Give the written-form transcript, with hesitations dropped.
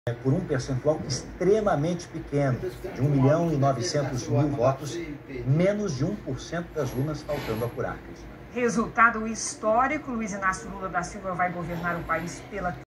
por um percentual extremamente pequeno, de 1.900.000 votos, menos de 1% das urnas faltando apurar. Resultado histórico, Luiz Inácio Lula da Silva vai governar o país pela